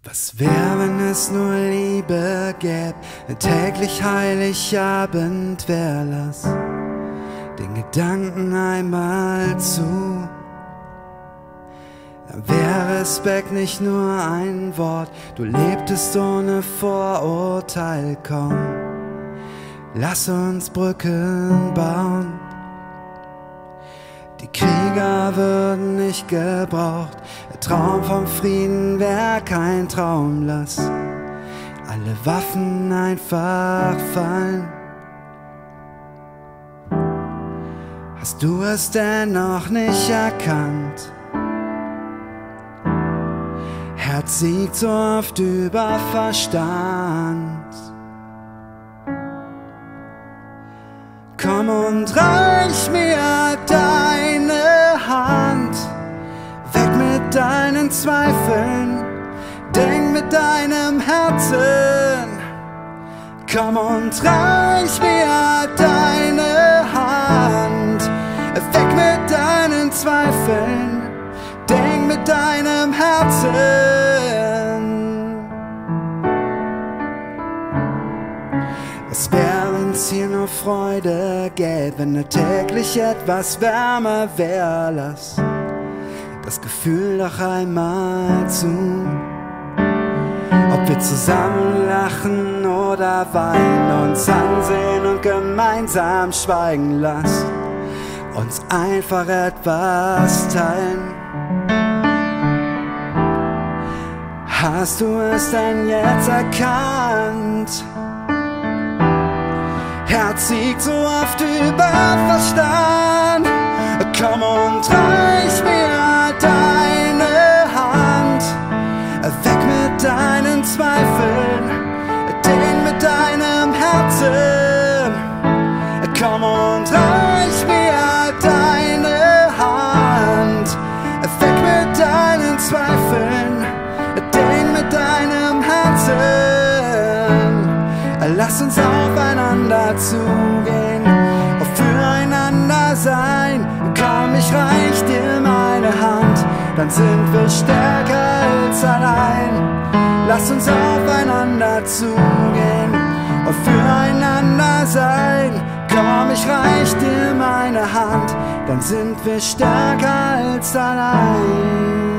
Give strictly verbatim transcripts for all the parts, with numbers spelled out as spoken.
Was wär, wenn es nur Liebe gäb, wenn täglich Heiligabend wär, lass den Gedanken einmal zu. Dann wär Respekt nicht nur ein Wort, du lebtest ohne Vorurteil, komm, lass uns Brücken bauen. Die Krieger würden nicht gebraucht, der Traum vom Frieden wär kein Traum, lass alle Waffen einfach fallen. Hast du es denn noch nicht erkannt? Herz siegt so oft über Verstand. Komm und reich mir deine Hand, weg mit deinen Zweifeln, denk mit deinem Herzen. Komm und reich mir deine Hand, weg mit deinen Zweifeln, denk mit deinem Herzen. Was wär, wenn's hier nur Freude gäbe, wenn nur täglich etwas wärmer wär, lass das Gefühl doch einmal zu. Ob wir zusammen lachen oder weinen, uns ansehen und gemeinsam schweigen, lass uns einfach etwas teilen. Hast du es denn jetzt erkannt? Herz siegt so oft über Verstand. Komm und reich mir deine Hand, weg mit deinen Zweifeln, den mit deinem Herzen. Komm und reich mir deine Hand, weg mit deinen Zweifeln, den mit deinem Herzen. Lass uns aufeinander zugehen, auf füreinander sein. Komm, ich reich dir meine Hand, dann sind wir stärker als allein. Lass uns aufeinander zugehen, auf füreinander sein. Komm, ich reich dir meine Hand, dann sind wir stärker als allein.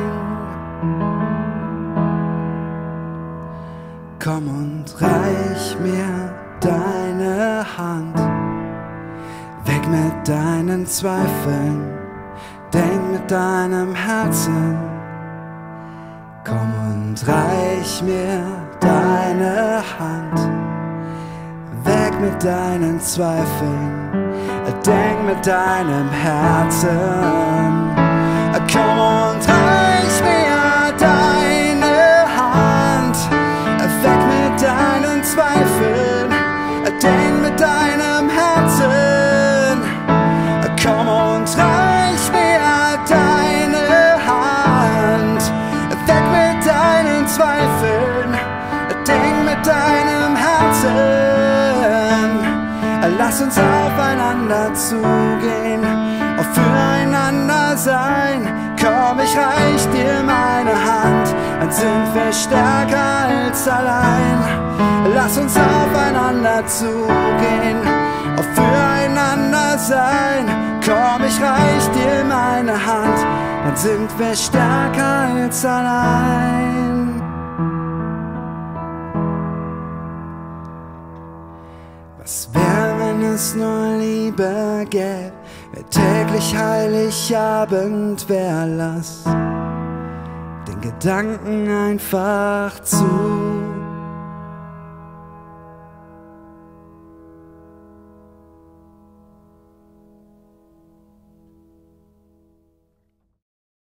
Komm und reich mir deine Hand, weg mit deinen Zweifeln, denk mit deinem Herzen. Komm und reich mir deine Hand, weg mit deinen Zweifeln, denk mit deinem Herzen. Komm und reich mir deine Hand, weg mit deinen Zweifeln, denk mit deinem Herzen. Komm und reich mir deine Hand, weg mit deinen Zweifeln, denk mit deinem Herzen. Lass uns aufeinander zugehen, auf füreinander sein. Komm, ich reich dir meine Hand, dann sind wir stärker als allein. Lass uns aufeinander zugehen, auf füreinander sein. Komm, ich reich dir meine Hand, dann sind wir stärker als allein. Was wär, wenn es nur Liebe gäbe, wenn täglich Heiligabend wär, lass den Gedanken einfach zu.